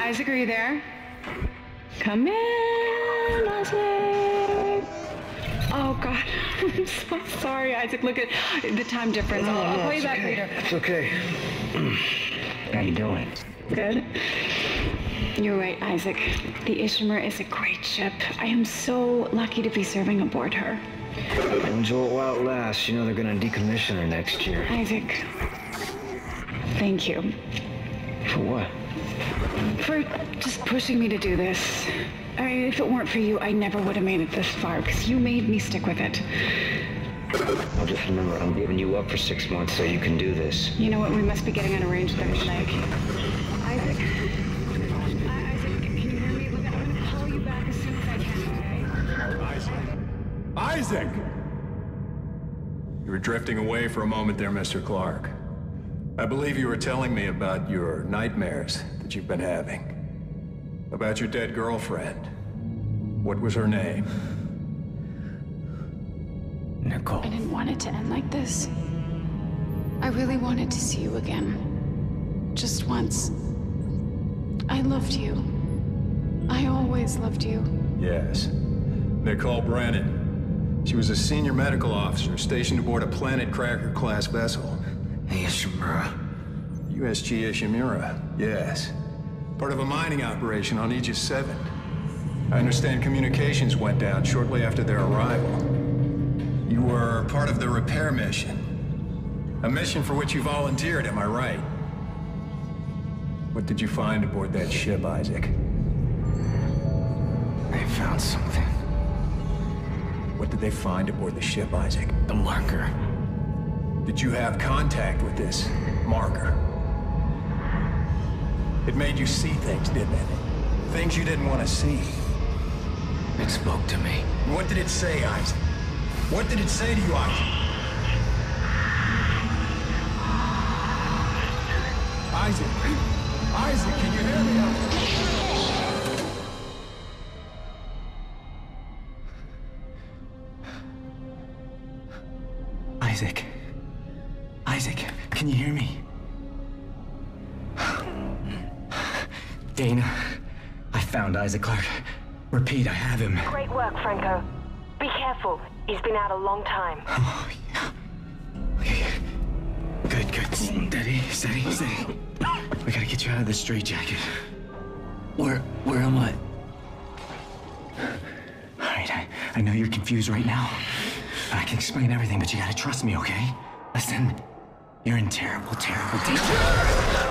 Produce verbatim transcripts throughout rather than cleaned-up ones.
Isaac, are you there? Come in, Isaac. Oh, God. I'm so sorry, Isaac. Look at the time difference. I'll, I'll call you back later. It's okay. How you doing? Good. You're right, Isaac. The Ishimura is a great ship. I am so lucky to be serving aboard her. Enjoy it while it lasts. You know they're gonna decommission her next year. Isaac, thank you. For what? For just pushing me to do this. I mean, if it weren't for you, I never would have made it this far, because you made me stick with it. I'll just remember, I'm giving you up for six months so you can do this. You know what? We must be getting on a range third leg. Isaac? I Isaac, can you hear me? Look, I'm going to call you back as soon as I can, okay? Isaac! Isaac! You were drifting away for a moment there, Mister Clark. I believe you were telling me about your nightmares that you've been having. About your dead girlfriend. What was her name? Nicole. I didn't want it to end like this. I really wanted to see you again. Just once. I loved you. I always loved you. Yes. Nicole Brennan. She was a senior medical officer stationed aboard a Planet Cracker-class vessel. Ishimura. U S G Ishimura, yes. Part of a mining operation on Aegis seven. I understand communications went down shortly after their arrival. You were part of the repair mission. A mission for which you volunteered, am I right? What did you find aboard that ship, Isaac? They found something. What did they find aboard the ship, Isaac? The marker. Did you have contact with this marker? It made you see things, didn't it? Things you didn't want to see. It spoke to me. What did it say, Isaac? What did it say to you, Isaac? Isaac! Isaac, can you hear me? Isaac. Isaac, can you hear me? Daina, I found Isaac Clark. Repeat, I have him. Great work, Franco. Be careful. He's been out a long time. Oh, yeah. Okay. Good, good. Steady, steady, steady. We gotta get you out of this straitjacket. Where, where am I? All right, I, I know you're confused right now. I can explain everything, but you gotta trust me, okay? Listen, you're in terrible, terrible danger.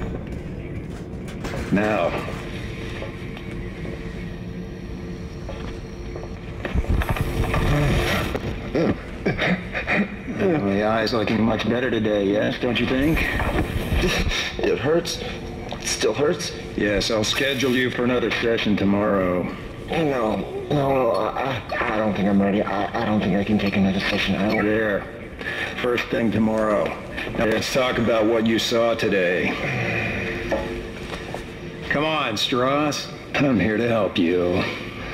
Now. My eye's looking much better today, yes, don't you think? It hurts. It still hurts? Yes, I'll schedule you for another session tomorrow. No, no, no, I, I don't think I'm ready. I, I don't think I can take another session. I don't... There. First thing tomorrow. Now let's talk about what you saw today. Come on, Strauss. I'm here to help you.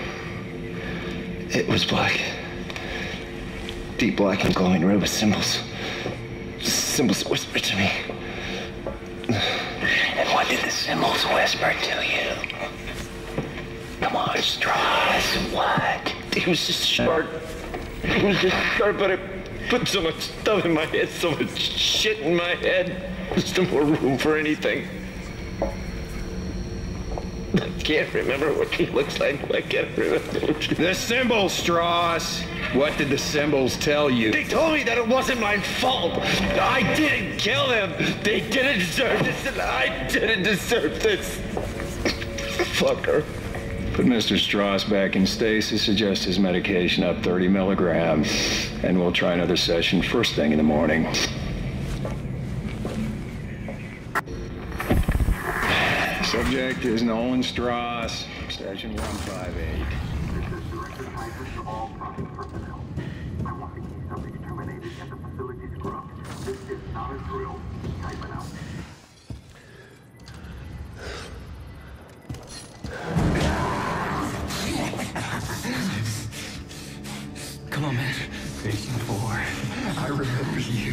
It was black. Deep black and glowing red with symbols. Symbols whispered to me. And what did the symbols whisper to you? Come on, Strauss, what? It was just short. It was just short, but it put so much stuff in my head, so much shit in my head. There's no more room for anything. I can't remember what he looks like. I can't remember. The symbols, Strauss. What did the symbols tell you? They told me that it wasn't my fault. I didn't kill him. They didn't deserve this, and I didn't deserve this. Fucker. Put Mister Strauss back in stasis, adjust his medication up thirty milligrams, and we'll try another session first thing in the morning. Subject is Nolan Strauss, station one five eight. Come on, man. Patient four. I remember you.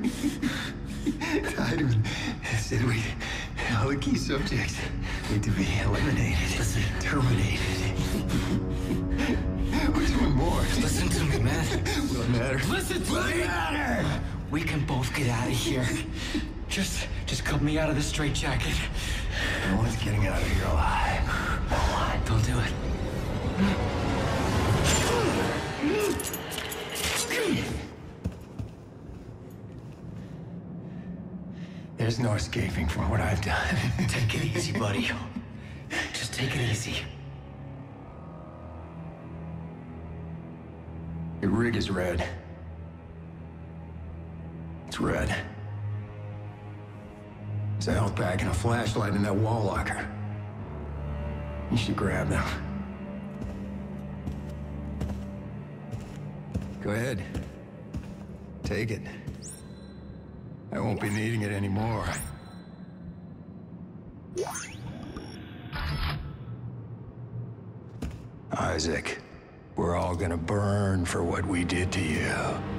Tied said we all the key subjects need to be eliminated. Listen, terminated. Which one more? Listen to me, man. Will it matter? Listen to me! Matter! We can both get out of here. Just, just cut me out of this straitjacket. No one's getting out of here alive. No one. Don't do it. There's no escaping from what I've done. Take it easy, buddy. Just take it easy. Your rig is red. It's red. There's a health pack and a flashlight in that wall locker. You should grab them. Go ahead. Take it. I won't be needing it anymore. Isaac, we're all gonna burn for what we did to you.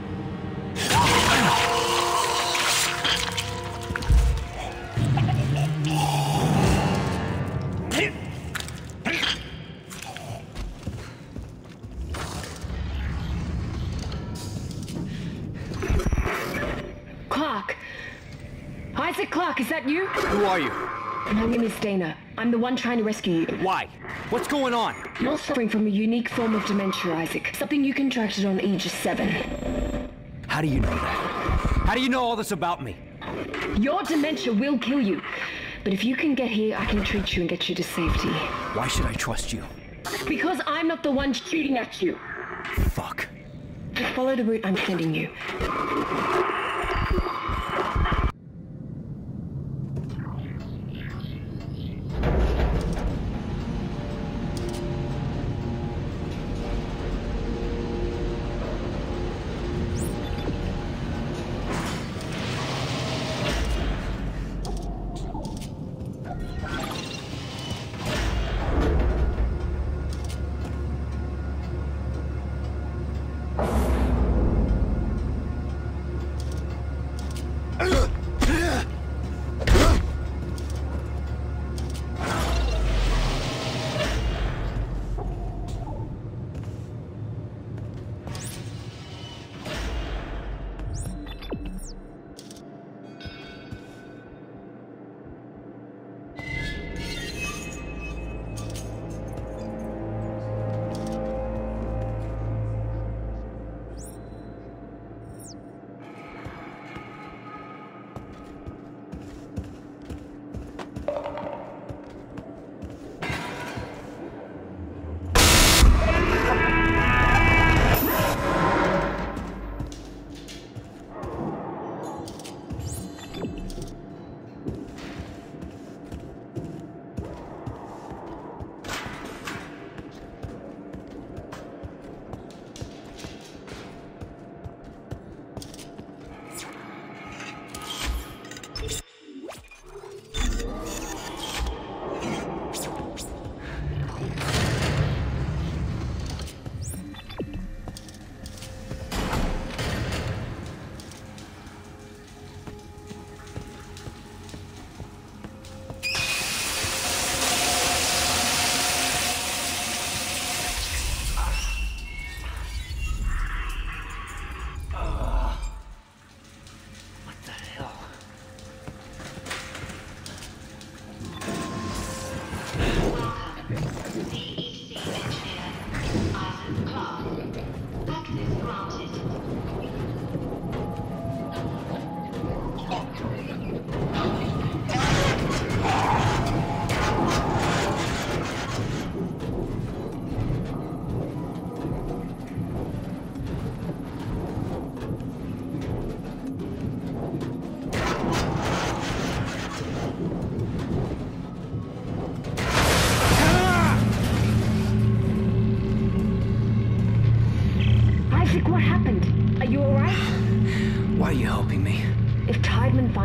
Clark, is that you? Who are you? My name is Daina. I'm the one trying to rescue you. Why? What's going on? You're suffering from a unique form of dementia, Isaac. Something you contracted on Aegis seven. How do you know that? How do you know all this about me? Your dementia will kill you. But if you can get here, I can treat you and get you to safety. Why should I trust you? Because I'm not the one shooting at you. Fuck. Just follow the route I'm sending you.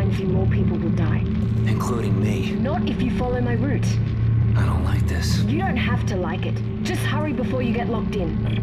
finds you, more people will die. Including me. Not if you follow my route. I don't like this. You don't have to like it. Just hurry before you get locked in.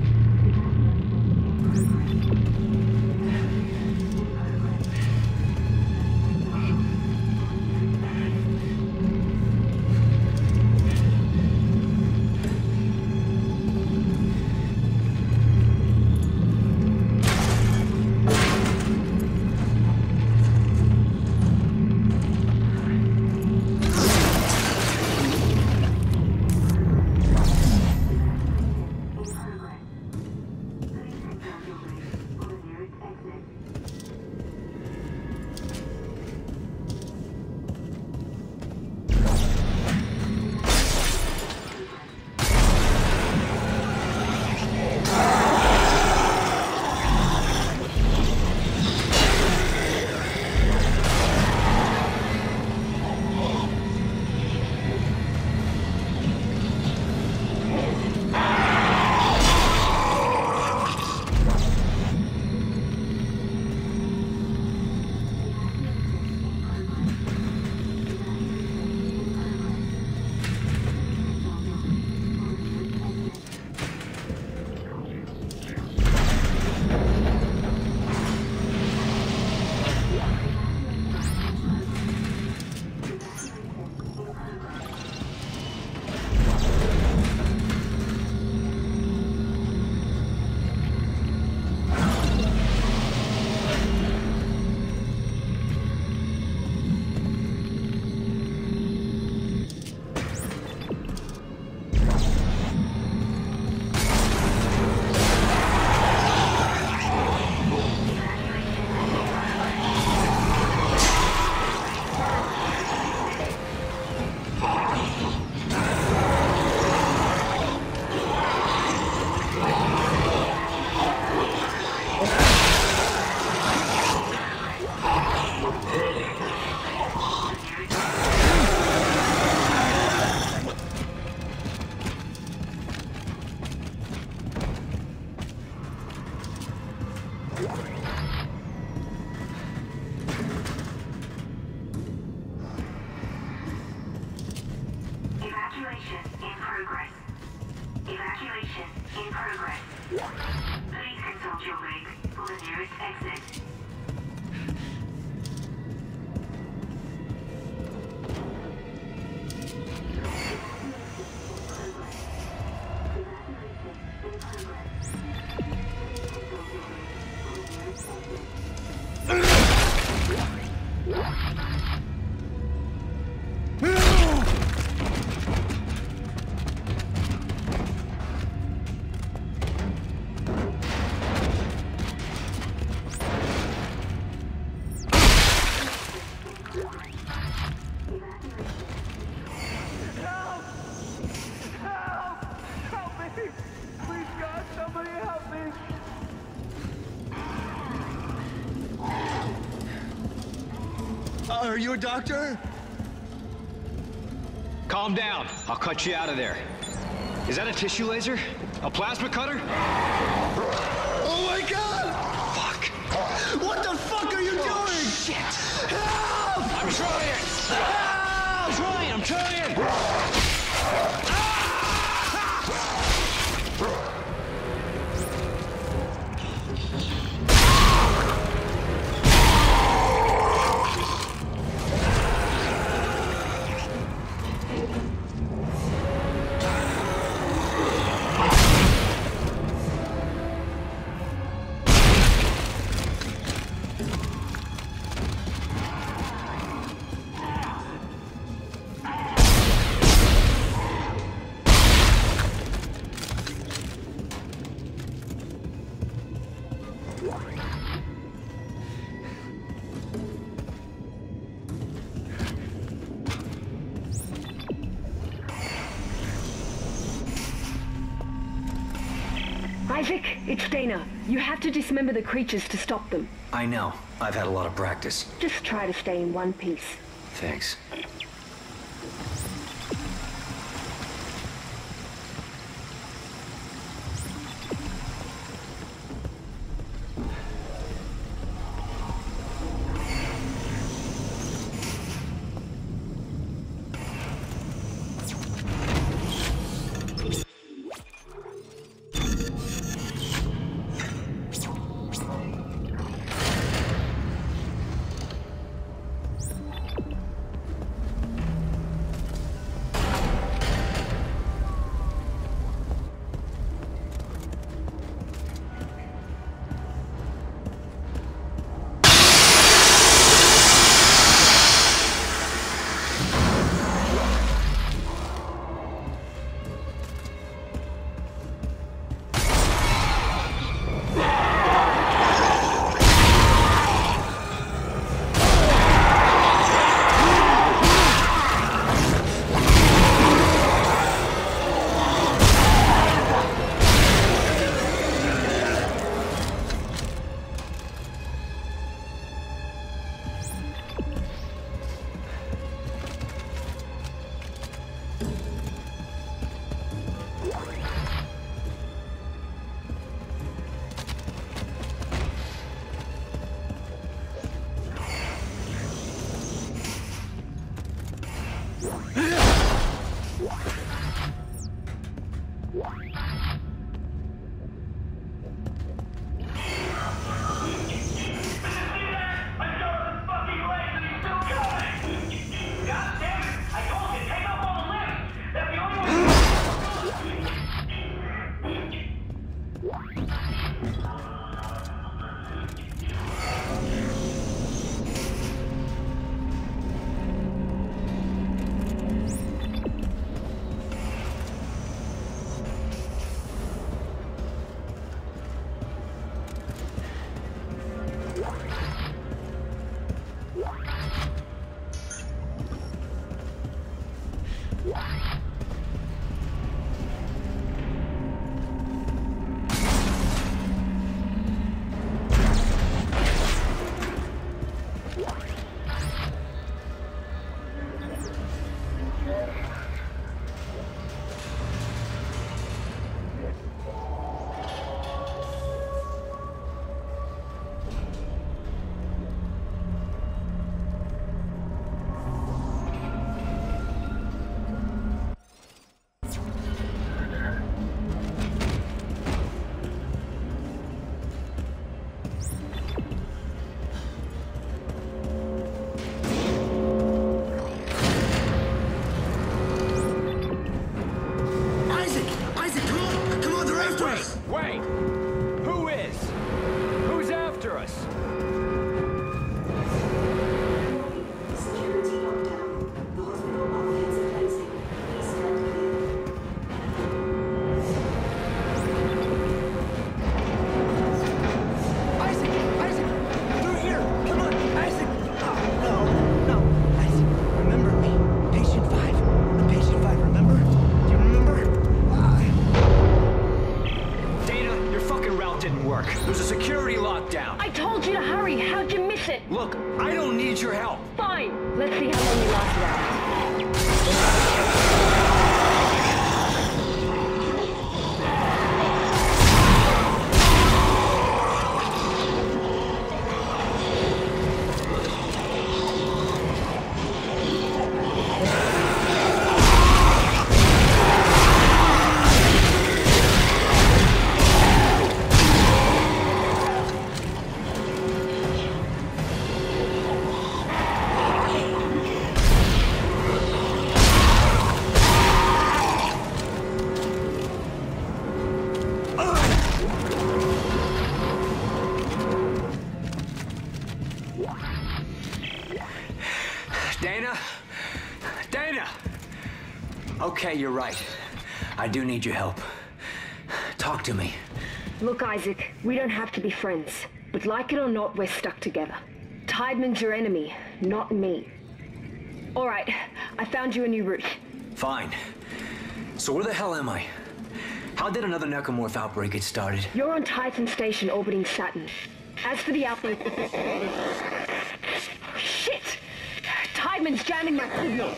Are you a doctor? Calm down. I'll cut you out of there. Is that a tissue laser? A plasma cutter? Oh my god! Fuck. What the fuck are you doing? Shit! Help! I'm trying! Help! I'm trying! I'm trying! Isaac, it's Daina. You have to dismember the creatures to stop them. I know. I've had a lot of practice. Just try to stay in one piece. Thanks. Look, I don't need your help. Fine. Let's see how long you last it out. Daina? Daina! Okay, you're right. I do need your help. Talk to me. Look, Isaac, we don't have to be friends. But like it or not, we're stuck together. Tideman's your enemy, not me. Alright, I found you a new route. Fine. So where the hell am I? How did another Necromorph outbreak get started? You're on Titan Station orbiting Saturn. As for the outbreak... Shit! Tideman's jamming my signal!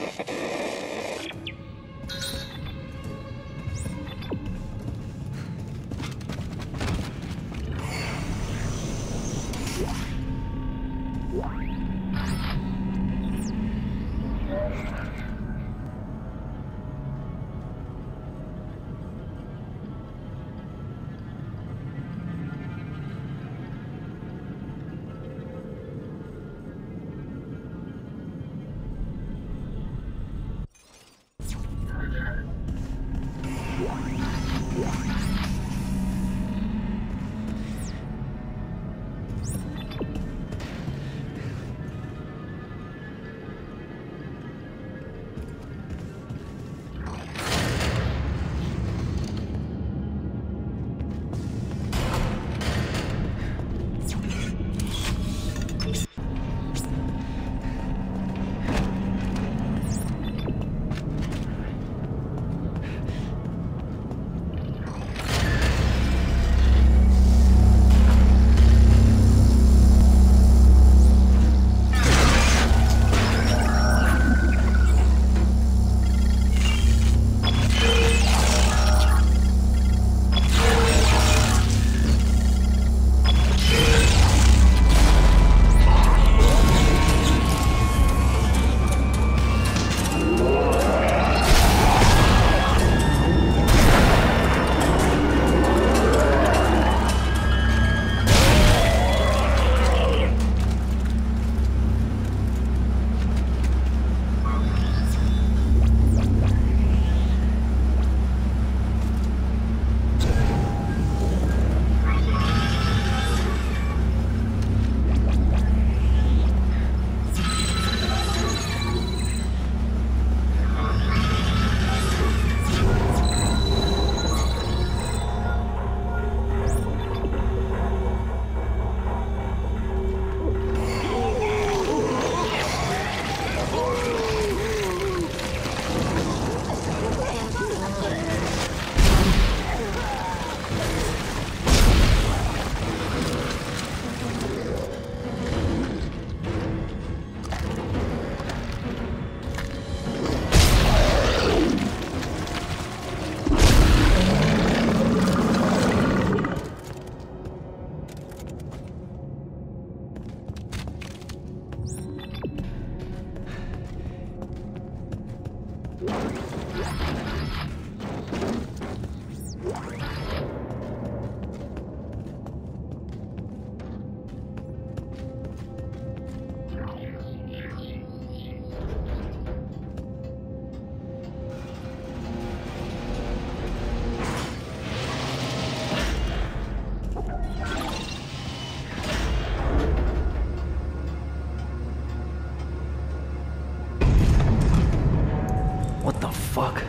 What the fuck?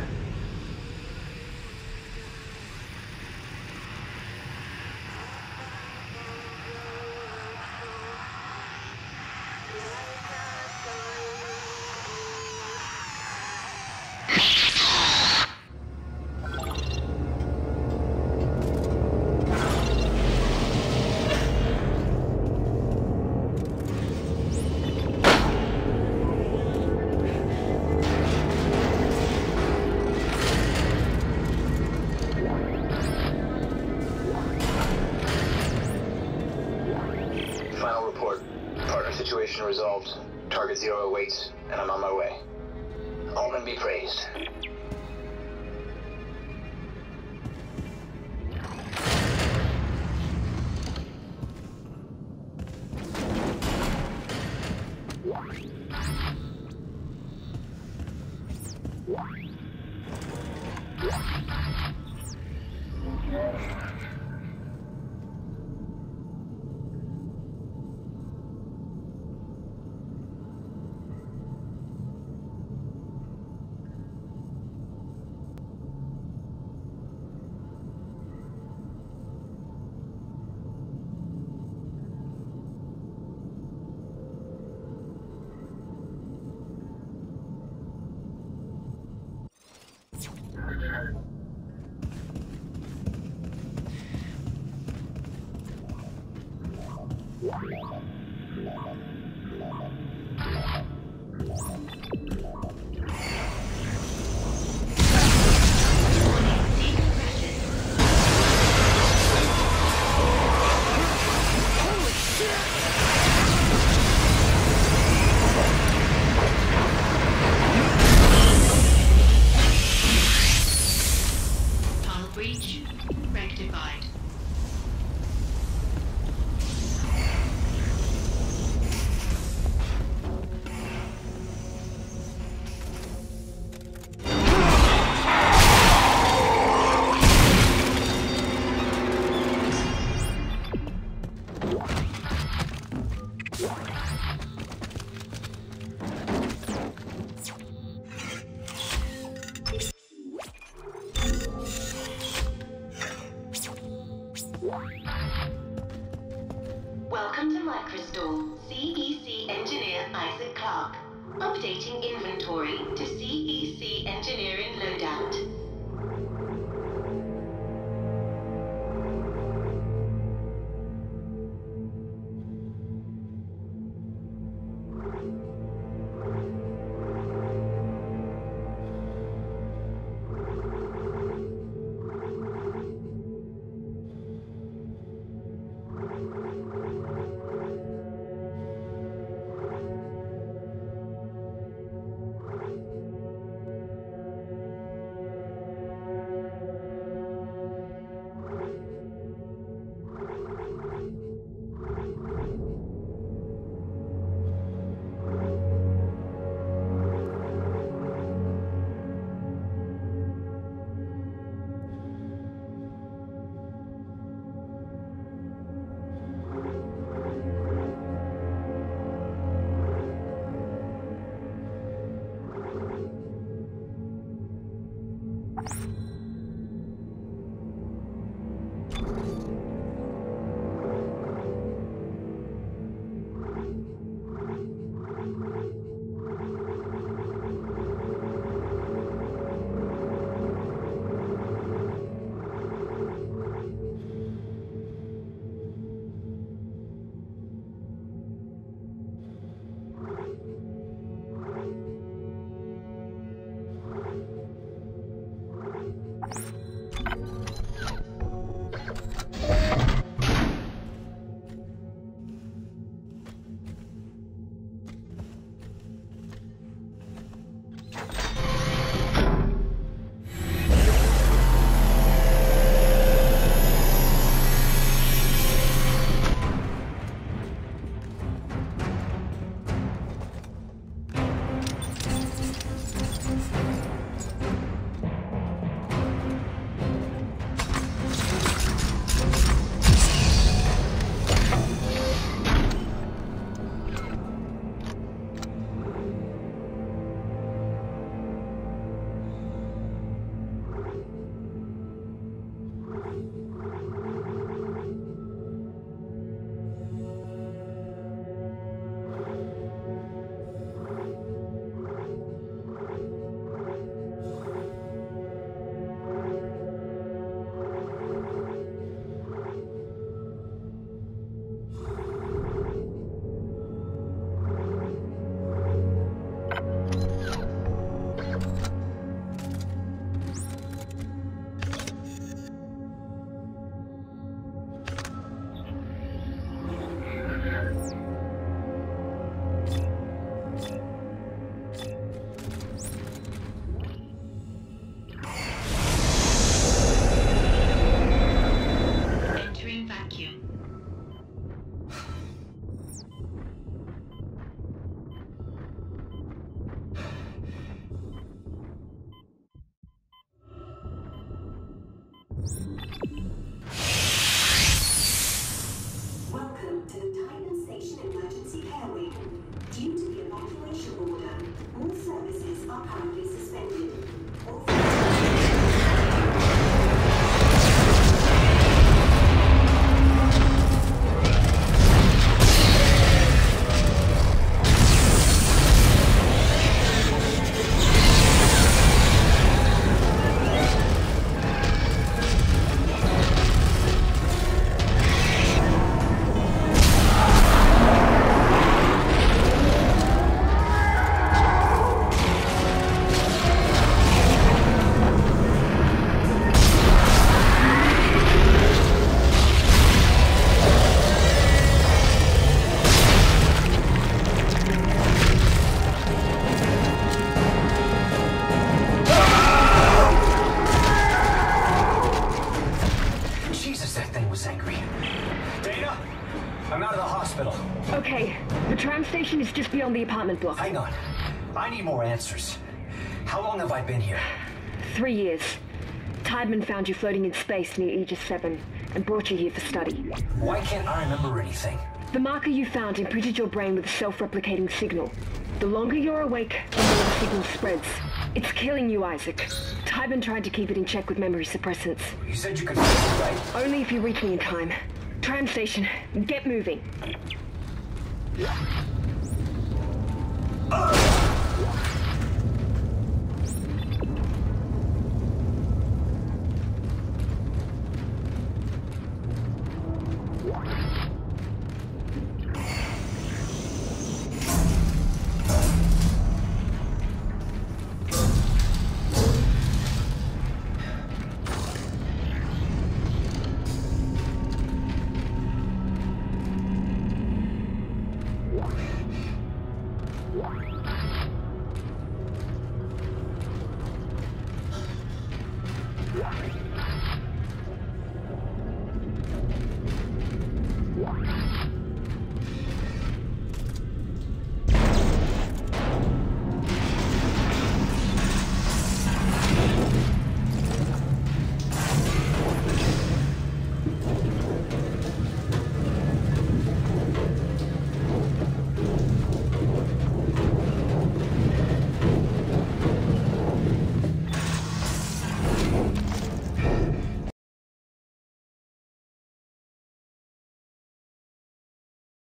Final report. Partner situation resolved. Target zero awaits, and I'm on my way. Allman be praised. Welcome to Microstore. C E C engineer Isaac Clarke. Updating inventory to C E C engineering loadout. the apartment block. Hang on. I need more answers. How long have I been here? Three years. Tideman found you floating in space near Aegis seven and brought you here for study. Why can't I remember anything? The marker you found imprinted your brain with a self-replicating signal. The longer you're awake, the more the signal spreads. It's killing you, Isaac. Tideman tried to keep it in check with memory suppressants. You said you could fix it, right? Only if you reach me in time. Tram station, get moving. Uh!